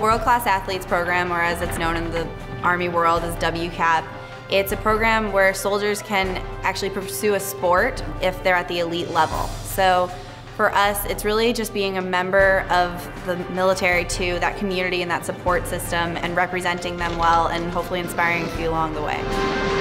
World Class Athletes Program, or as it's known in the Army world as WCAP, it's a program where soldiers can actually pursue a sport if they're at the elite level. So for us, it's really just being a member of the military to that community and that support system and representing them well and hopefully inspiring a few along the way.